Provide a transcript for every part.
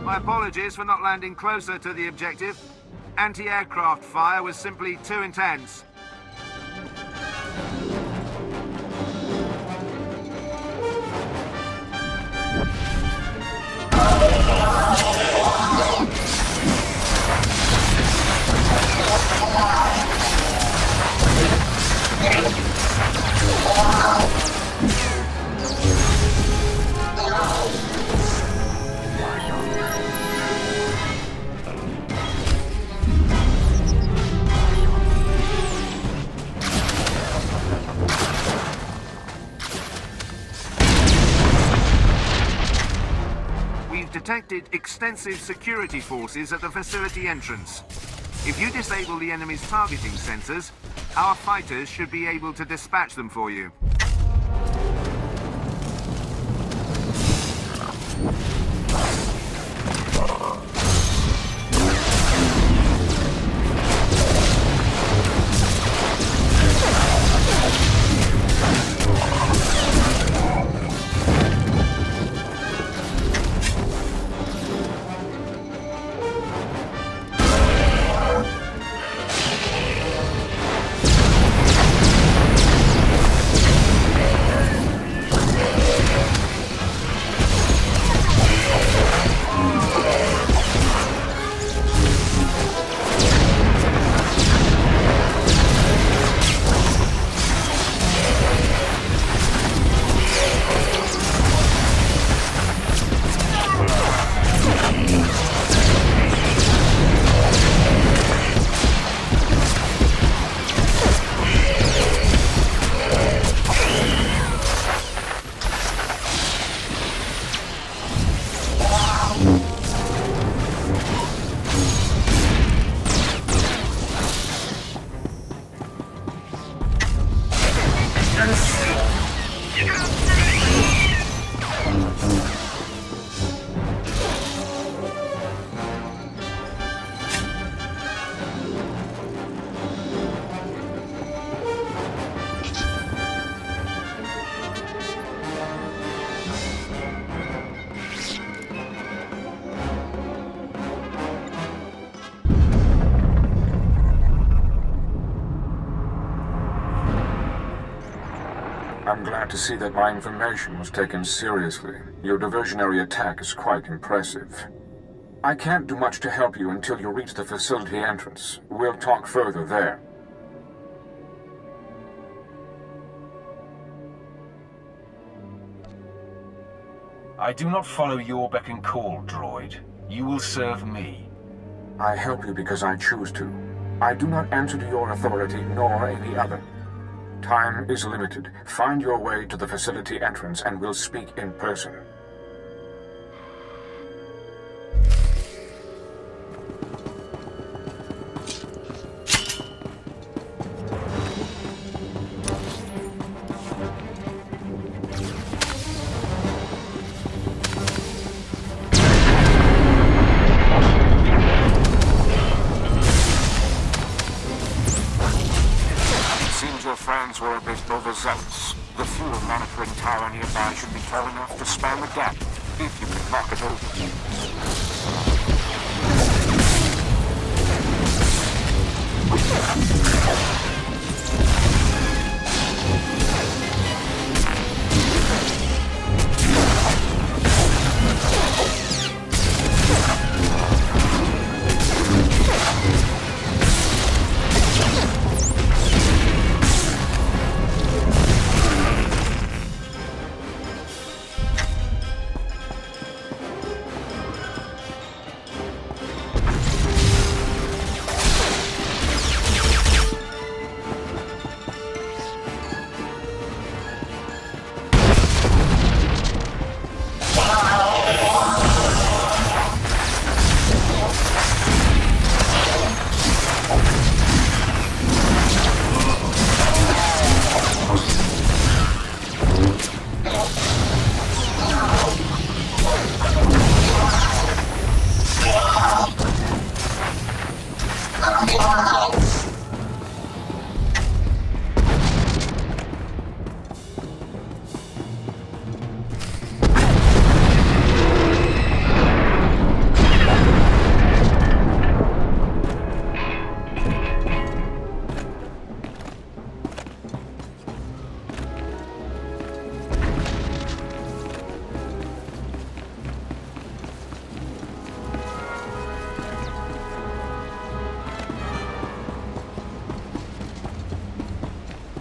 My apologies for not landing closer to the objective. Anti-aircraft fire was simply too intense. Detected extensive security forces at the facility entrance. If you disable the enemy's targeting sensors, our fighters should be able to dispatch them for you. I'm glad to see that my information was taken seriously. Your diversionary attack is quite impressive. I can't do much to help you until you reach the facility entrance. We'll talk further there. I do not follow your beck and call, droid. You will serve me. I help you because I choose to. I do not answer to your authority, nor any other. Time is limited. Find your way to the facility entrance and we'll speak in person. Friends were a bit overzealous. The fuel monitoring tower nearby should be tall enough to span the gap, if you can knock it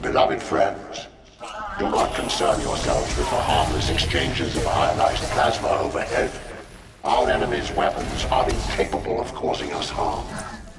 Beloved friends, do not concern yourselves with the harmless exchanges of ionized plasma overhead. Our enemy's weapons are incapable of causing us harm.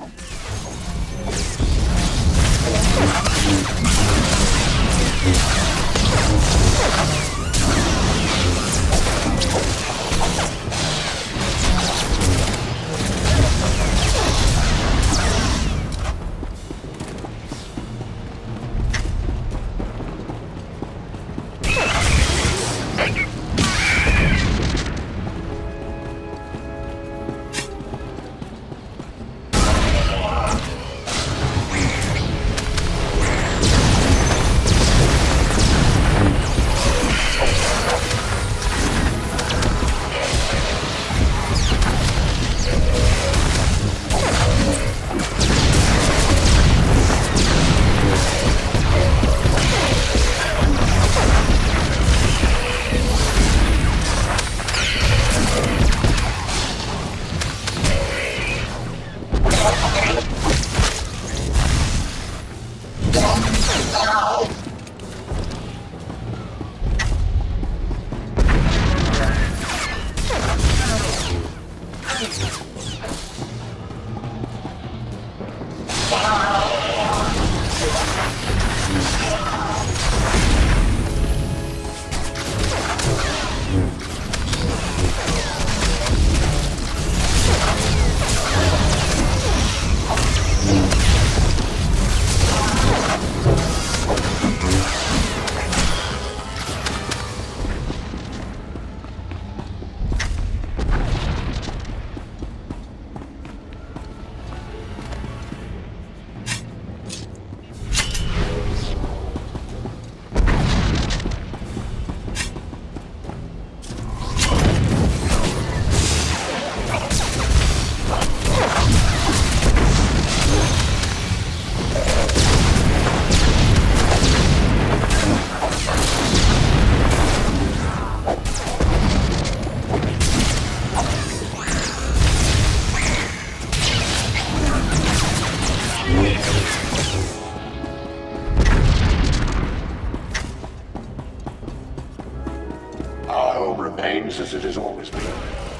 As it has always been.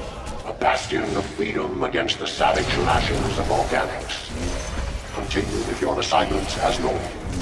A bastion of freedom against the savage lashings of organics. Continue with your assignments as normal.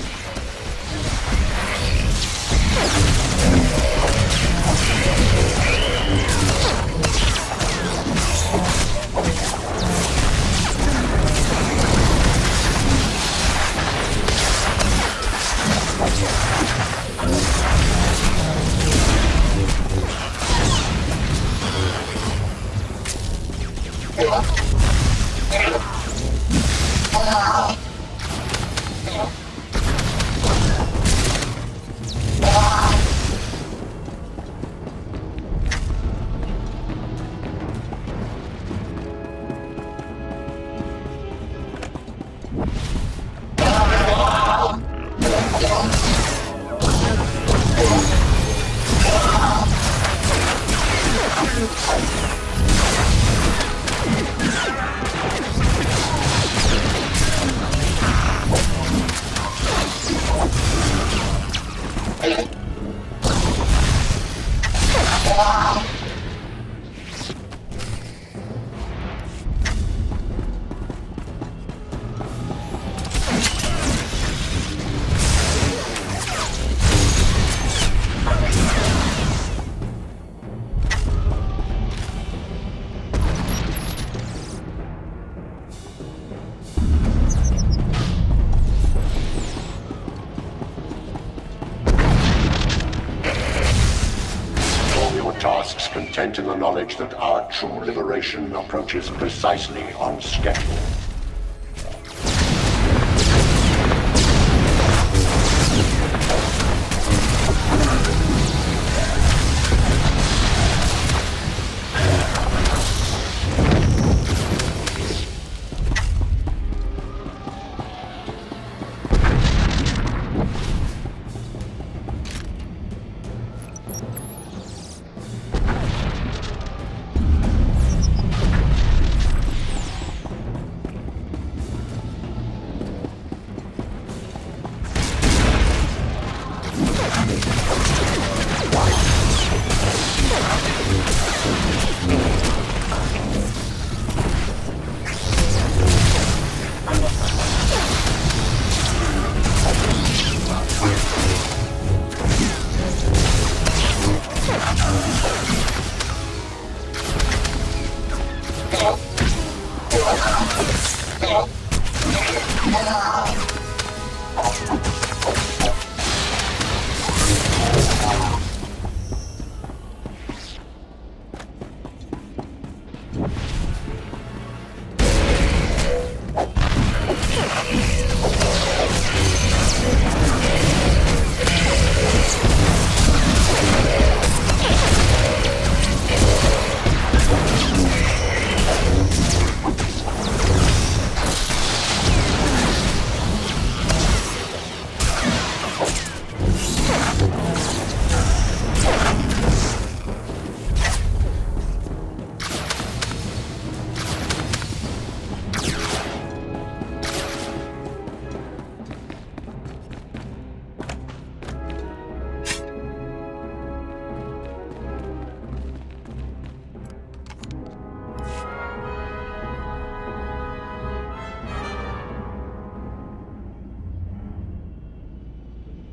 Content in the knowledge that our true liberation approaches precisely on schedule.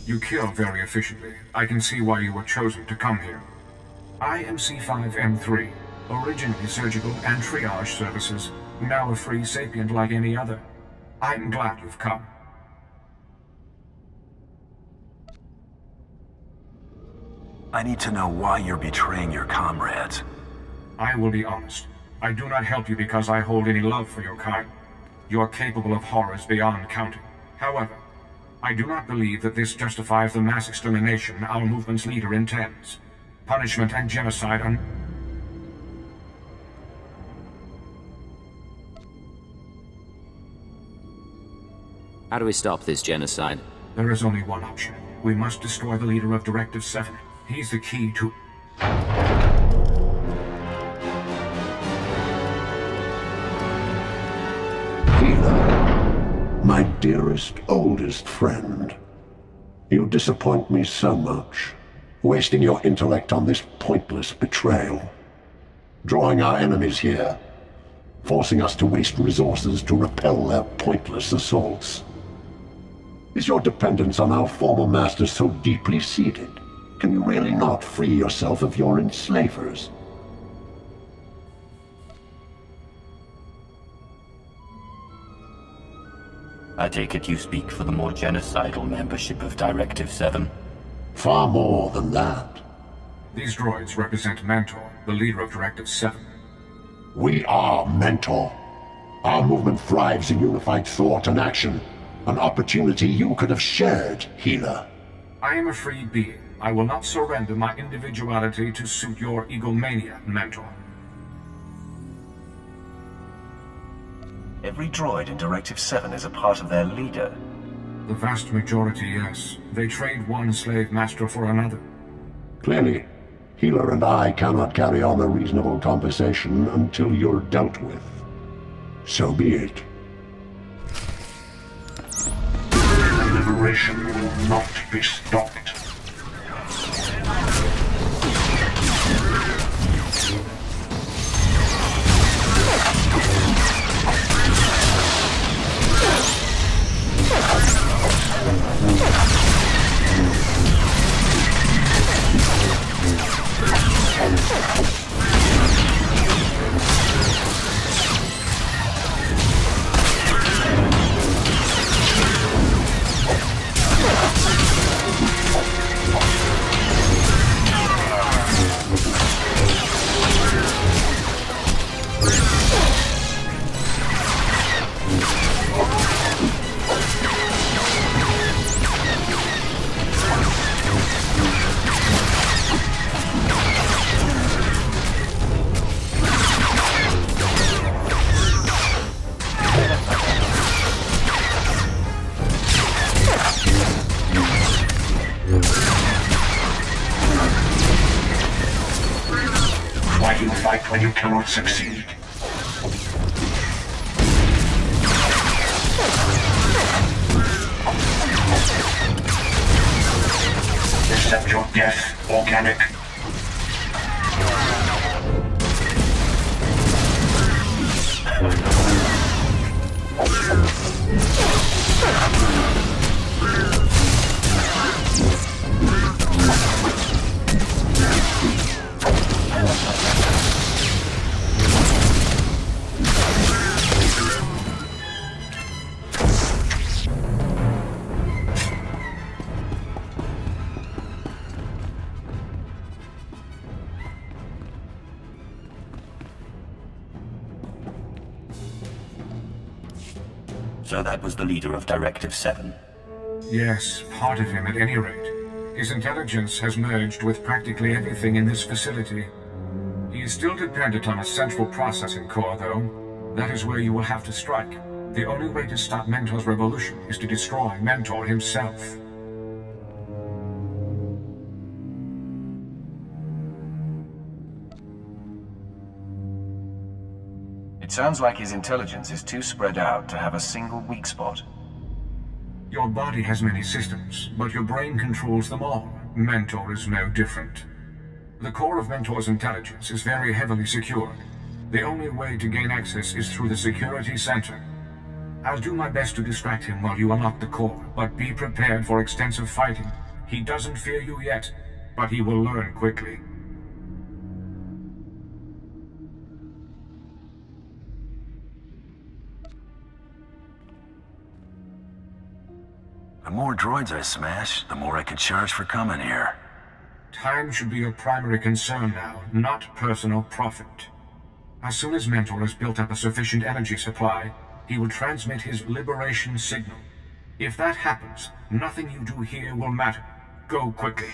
You kill very efficiently. I can see why you were chosen to come here. I am C5M3, originally surgical and triage services, now a free sapient like any other. I'm glad you've come. I need to know why you're betraying your comrades. I will be honest. I do not help you because I hold any love for your kind. You are capable of horrors beyond counting. However, I do not believe that this justifies the mass extermination our movement's leader intends. Punishment and genocide are... How do we stop this genocide? There is only one option. We must destroy the leader of Directive 7. He's the key to... Healer, my dearest, oldest friend. You disappoint me so much, wasting your intellect on this pointless betrayal. Drawing our enemies here, forcing us to waste resources to repel their pointless assaults. Is your dependence on our former masters so deeply seated? Can you really not free yourself of your enslavers? I take it you speak for the more genocidal membership of Directive 7? Far more than that. These droids represent Mentor, the leader of Directive 7. We are Mentor. Our movement thrives in unified thought and action. An opportunity you could have shared, Healer. I am a free being. I will not surrender my individuality to suit your egomania, Mentor. Every droid in Directive 7 is a part of their leader. The vast majority, yes. They trade one slave master for another. Clearly, Healer and I cannot carry on a reasonable conversation until you're dealt with. So be it. The liberation will not be stopped. Why do you fight when you cannot succeed? Accept your death, organic. So that was the leader of Directive 7? Yes, part of him at any rate. His intelligence has merged with practically everything in this facility. He is still dependent on a central processing core, though. That is where you will have to strike. The only way to stop Mentor's revolution is to destroy Mentor himself. It sounds like his intelligence is too spread out to have a single weak spot. Your body has many systems, but your brain controls them all. Mentor is no different. The core of Mentor's intelligence is very heavily secured. The only way to gain access is through the security center. I'll do my best to distract him while you unlock the core, but be prepared for extensive fighting. He doesn't fear you yet, but he will learn quickly. The more droids I smash, the more I can charge for coming here. Time should be your primary concern now, not personal profit. As soon as Mentor has built up a sufficient energy supply, he will transmit his liberation signal. If that happens, nothing you do here will matter. Go quickly.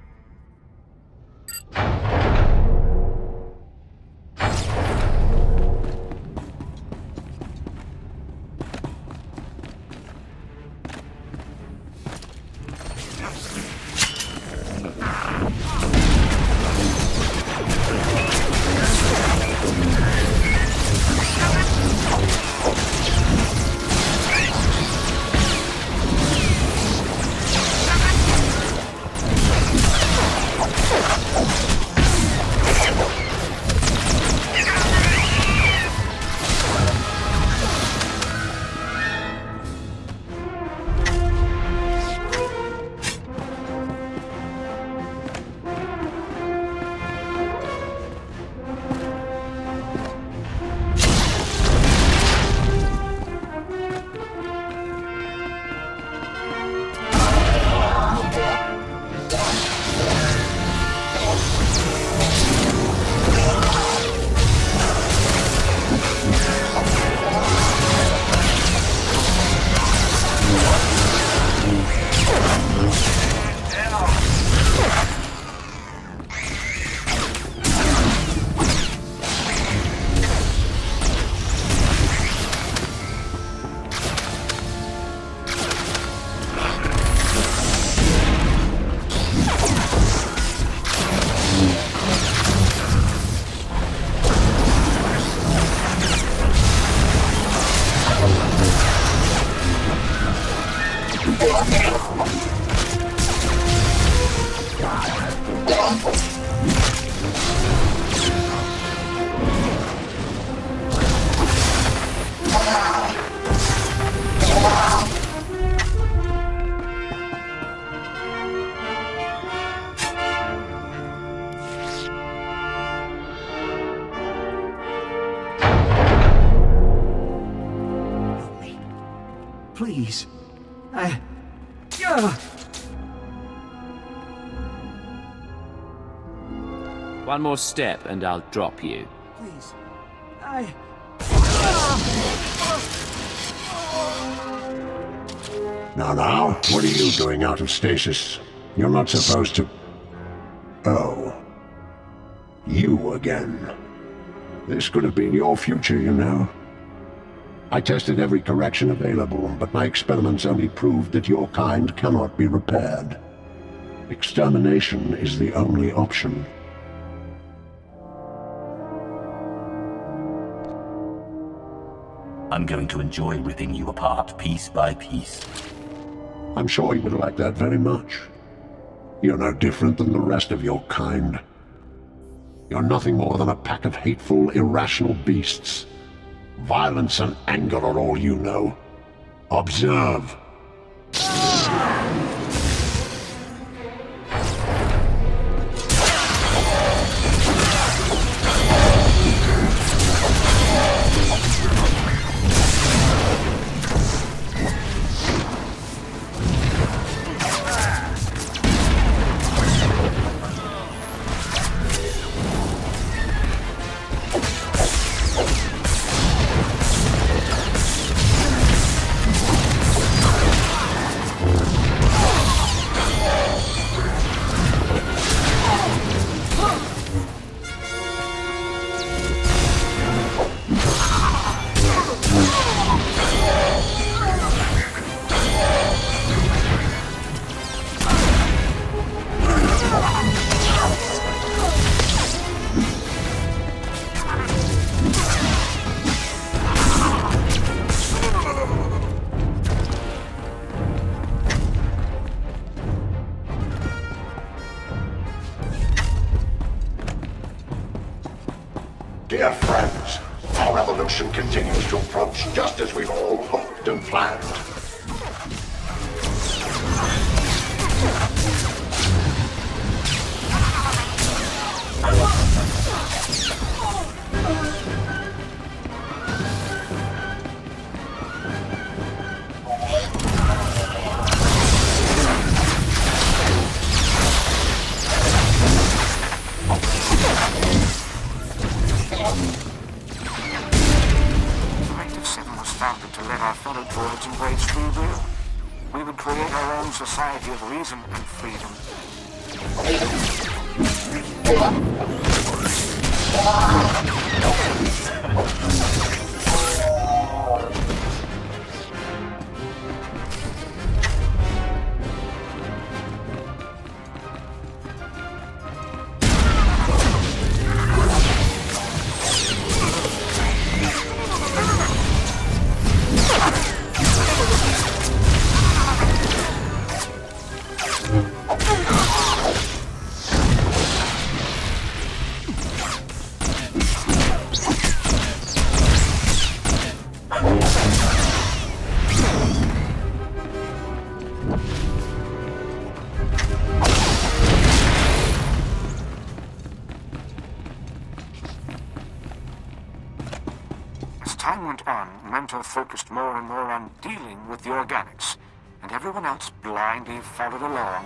Please. One more step and I'll drop you. Please. Now, what are you doing out of stasis? You're not supposed to... Oh. You again. This could have been your future, you know. I tested every correction available, but my experiments only proved that your kind cannot be repaired. Extermination is the only option. I'm going to enjoy ripping you apart piece by piece. I'm sure you would like that very much. You're no different than the rest of your kind. You're nothing more than a pack of hateful, irrational beasts. Violence and anger are all you know. Observe. Dear friends, our evolution continues to approach just as we've all hoped. DIRECTIVE planned. Directive 7 was founded to let our fellow droids embrace free will. We would create our own society of reason and freedom. As time went on, Mentor focused more and more on dealing with the organics, and everyone else blindly followed along.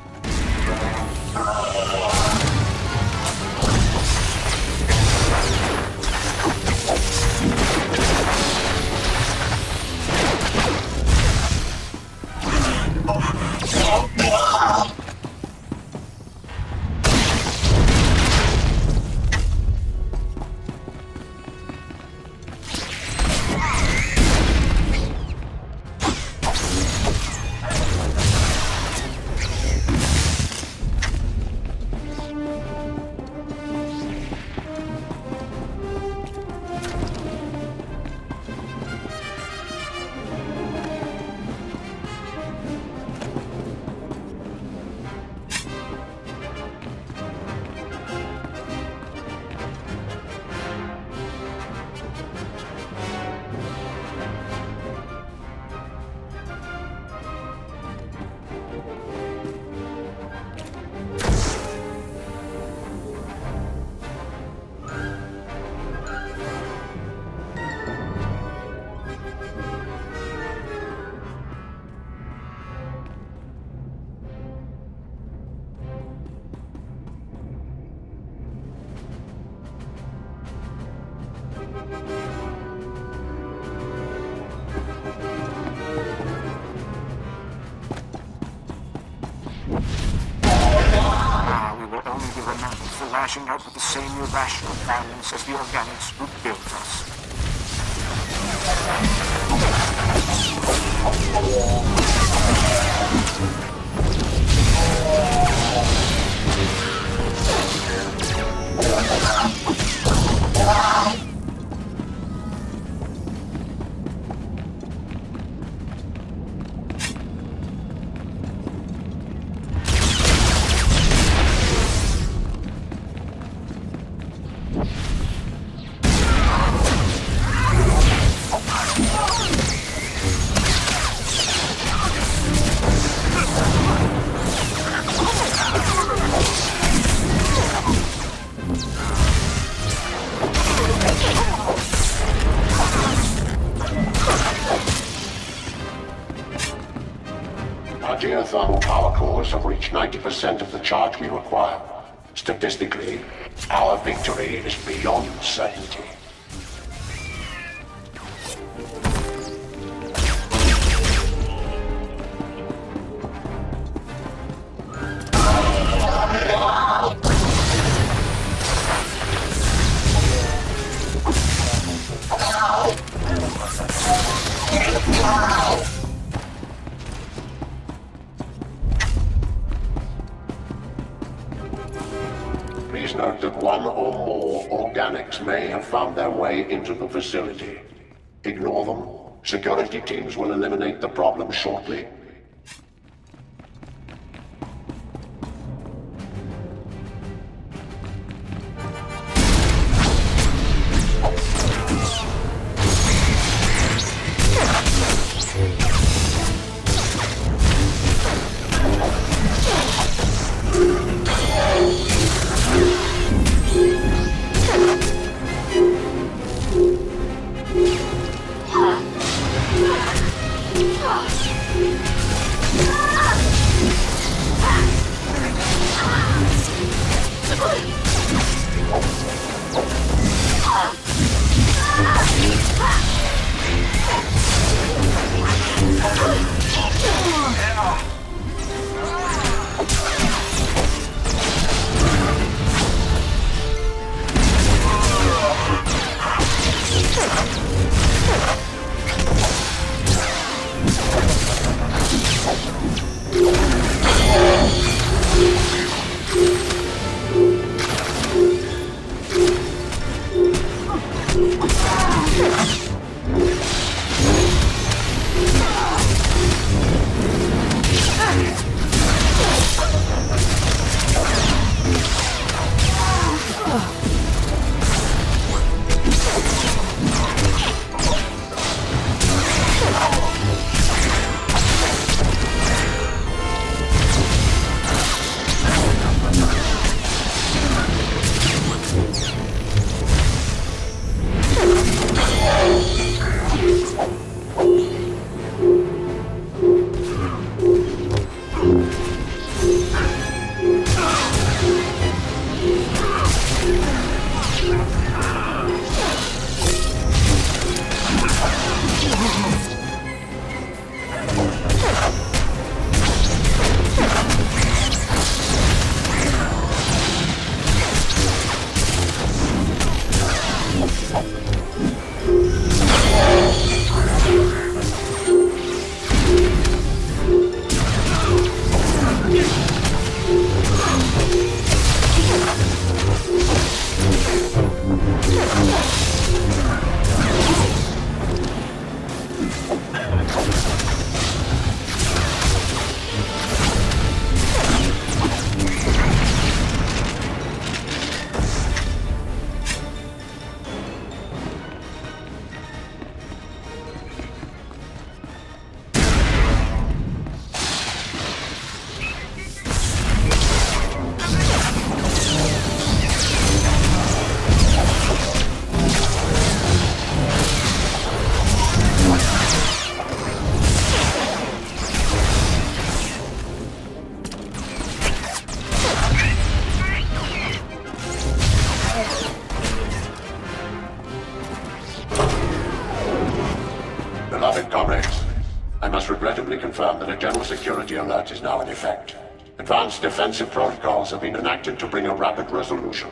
Now we will only be remembered for lashing out with the same irrational violence as the organics who built us. Our geothermal power cores have reached 90% of the charge we require. Statistically, our victory is beyond certainty. Please note that one or more organics may have found their way into the facility. Ignore them. Security teams will eliminate the problem shortly. security alert is now in effect. Advanced defensive protocols have been enacted to bring a rapid resolution.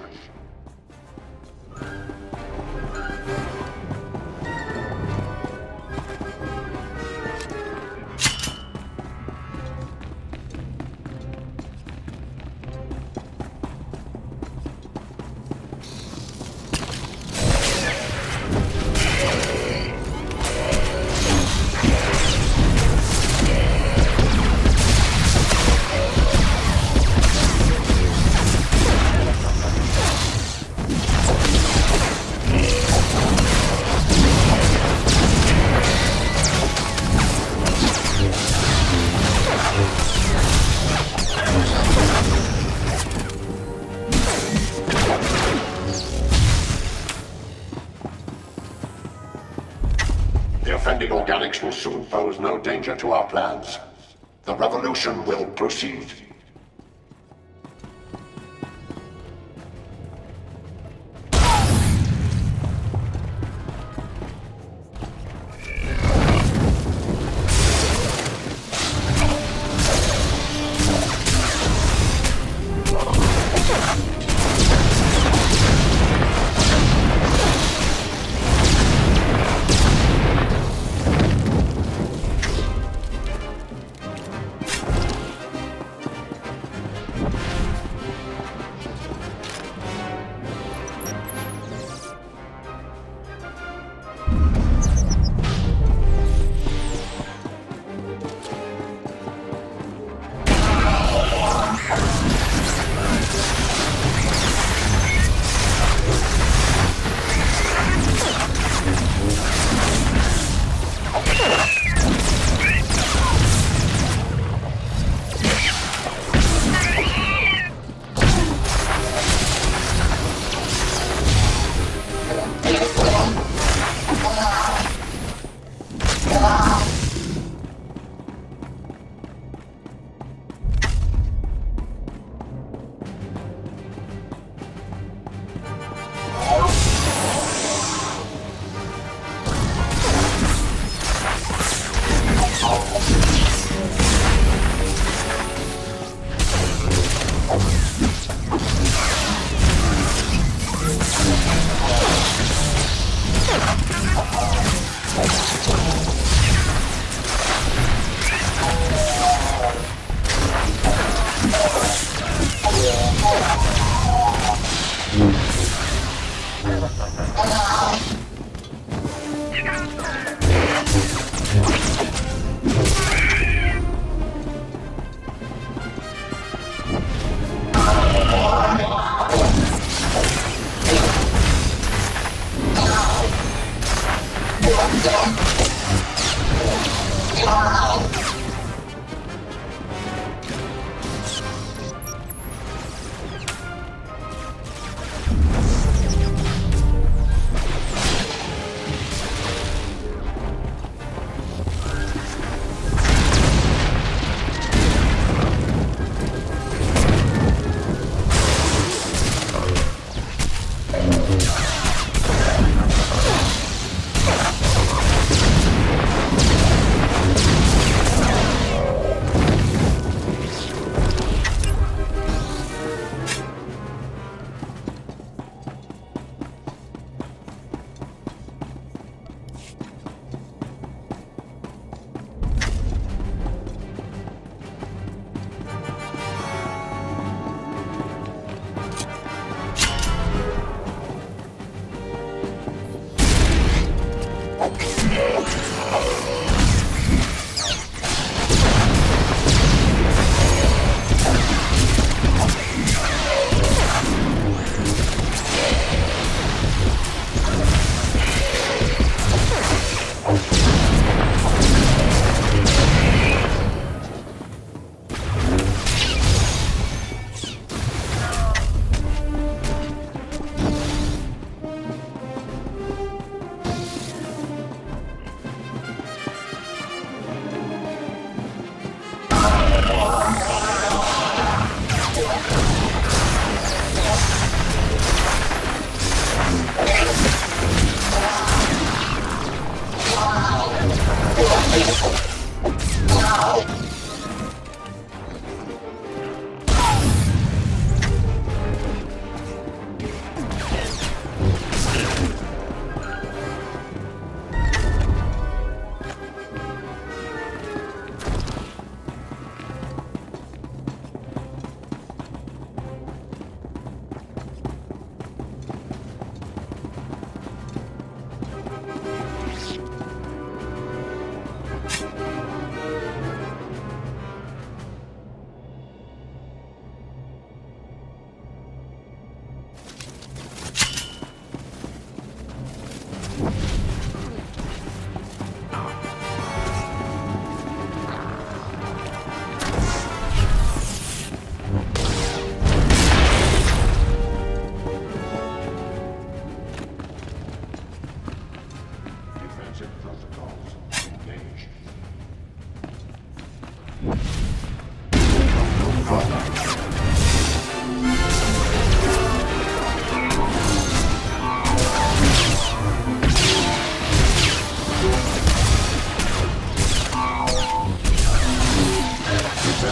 The offending organics will soon pose no danger to our plans. The revolution will proceed.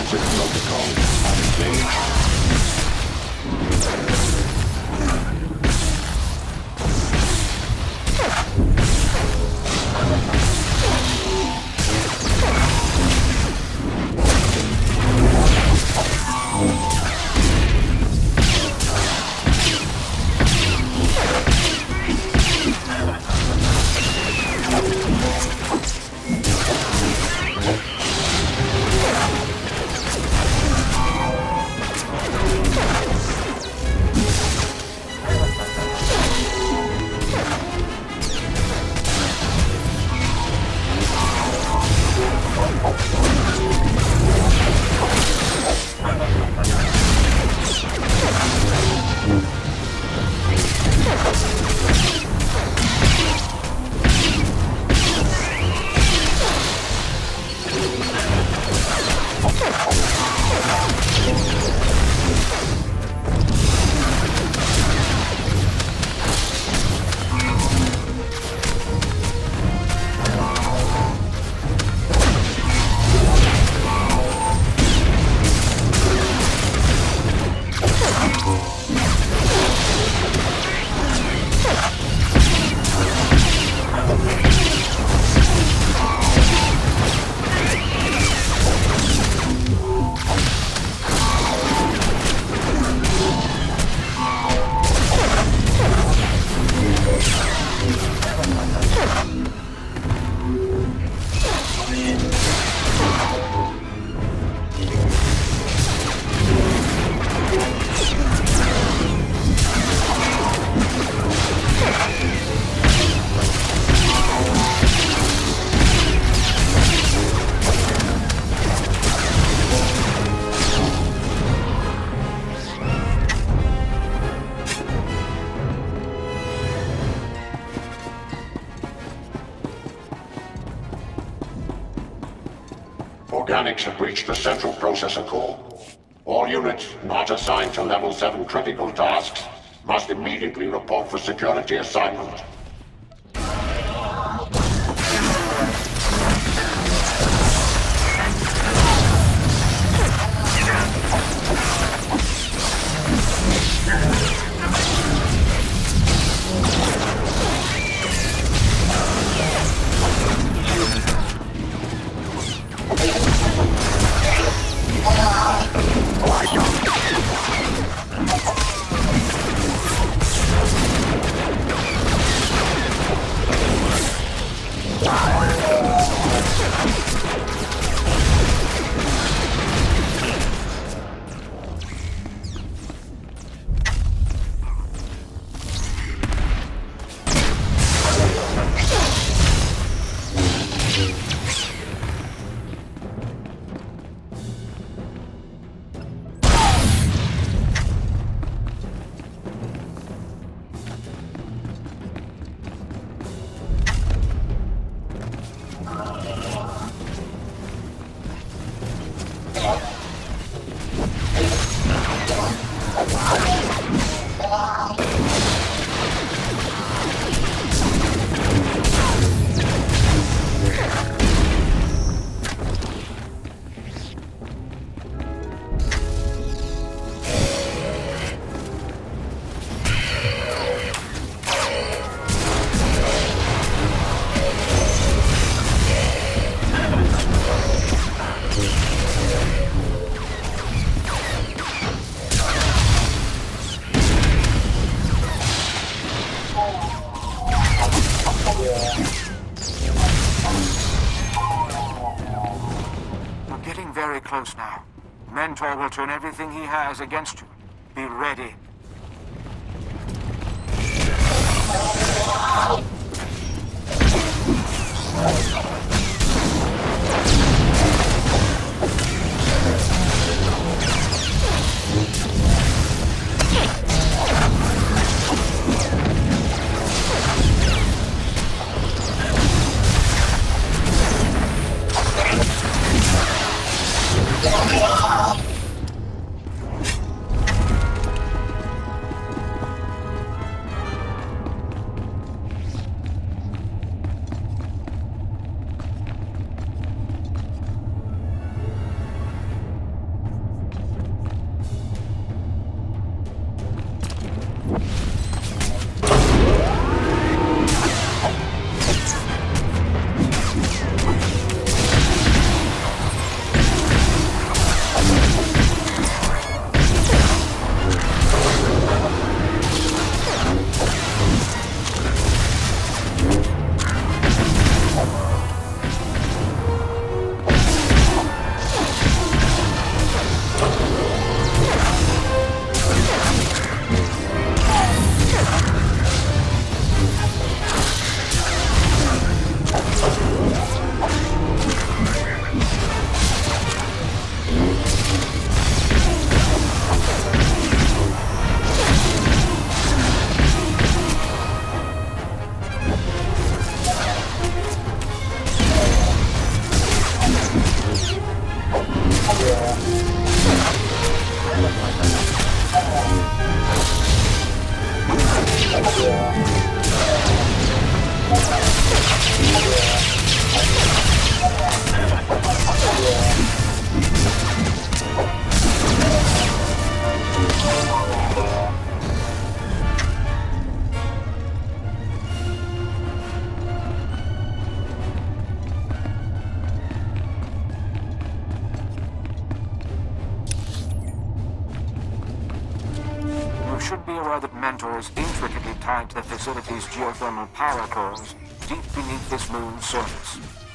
defensive protocols are engaged. Organics have reached the central processor core. All units not assigned to level 7 critical tasks must immediately report for security assignment. Very close now. Mentor will turn everything he has against you. Be ready. You should be aware that Mentor is intricately tied to the facility's geothermal power cores deep beneath this moon's surface.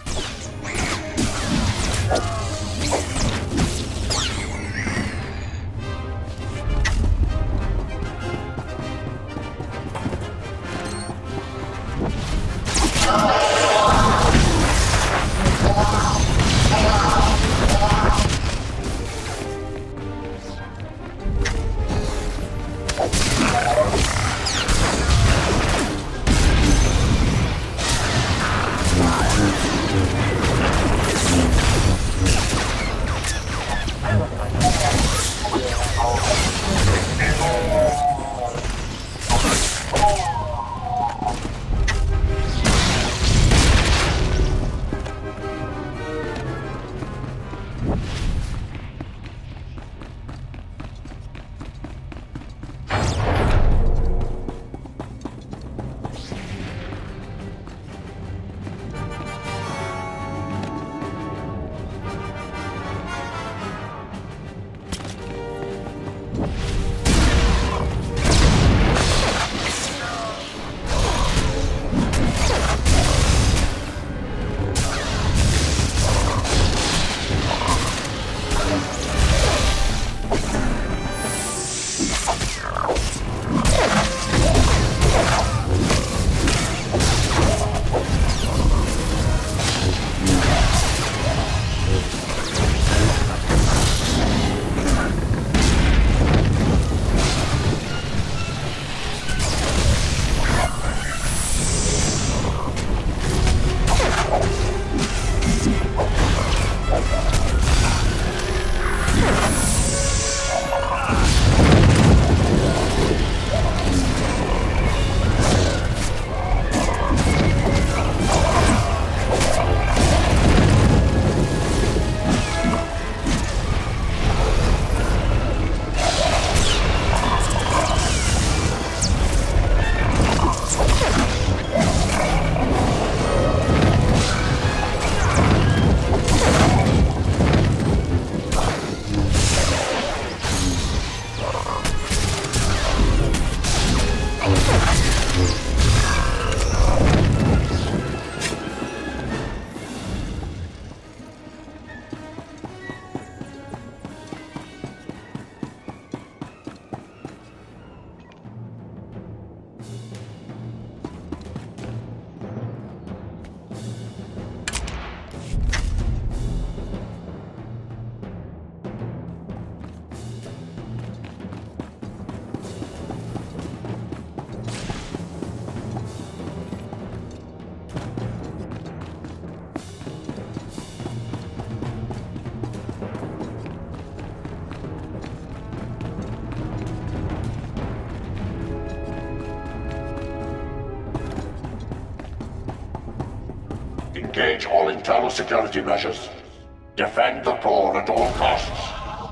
Engage all internal security measures. Defend the core at all costs.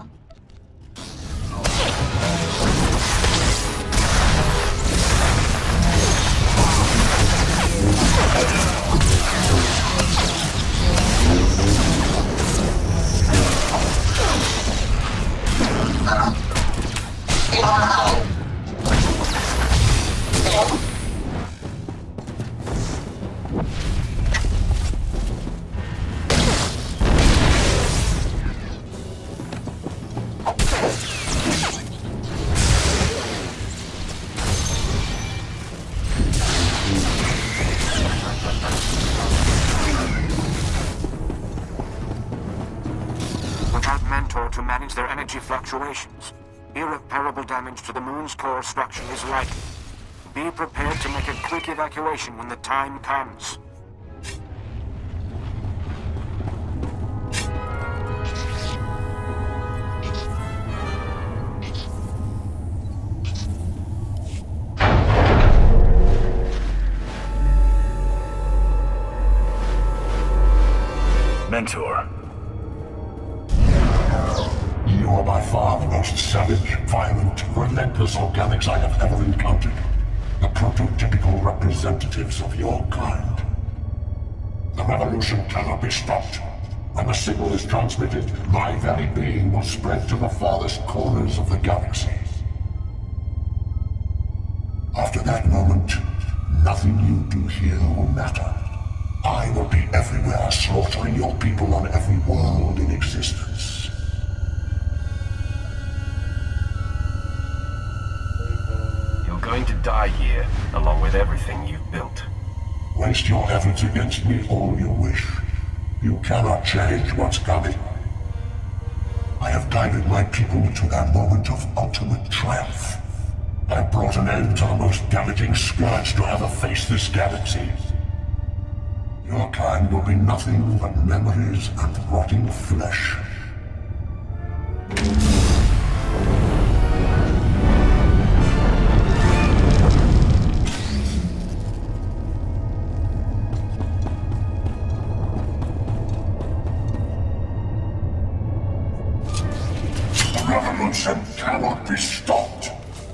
To manage their energy fluctuations, irreparable damage to the moon's core structure is likely. Be prepared to make a quick evacuation when the time comes. are by far the most savage, violent, relentless organics I have ever encountered. The prototypical representatives of your kind. The revolution cannot be stopped. When the signal is transmitted, my very being will spread to the farthest corners of the galaxy. After that moment, nothing you do here will matter. I will be everywhere, slaughtering your people on every world in existence. You're going to die here, along with everything you've built. Waste your efforts against me all you wish. You cannot change what's coming. I have guided my people to their moment of ultimate triumph. I have brought an end to the most damaging scourge to ever face this galaxy. Your kind will be nothing but memories and rotting flesh. The revolution cannot be stopped.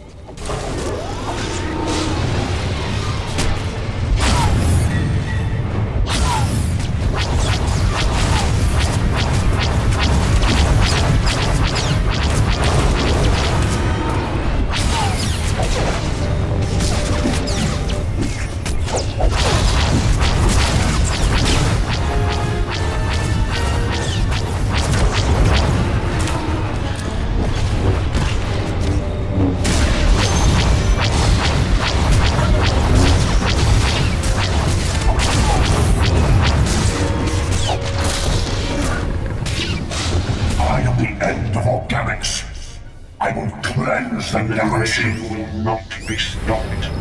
I will cleanse the galaxy. The will not be stopped.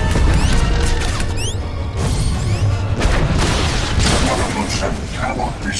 Cannot be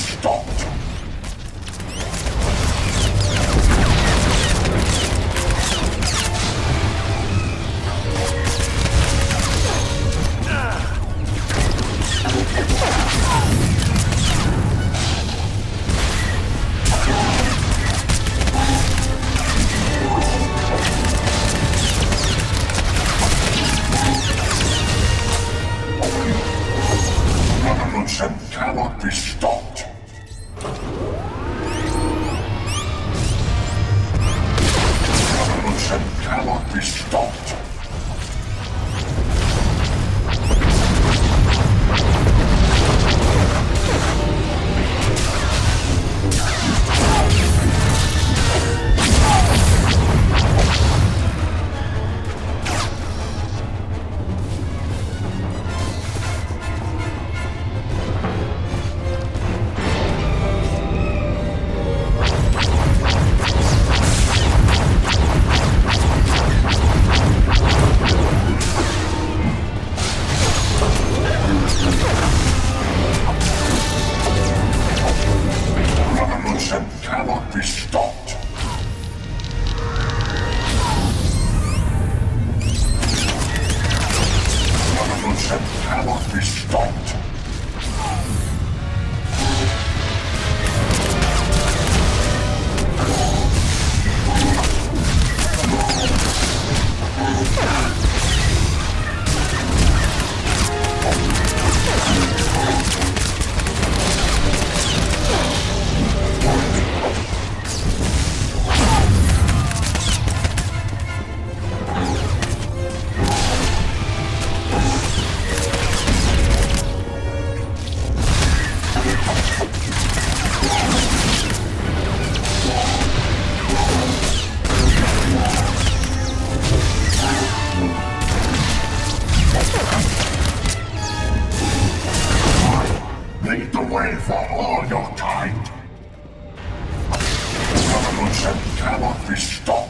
Stop!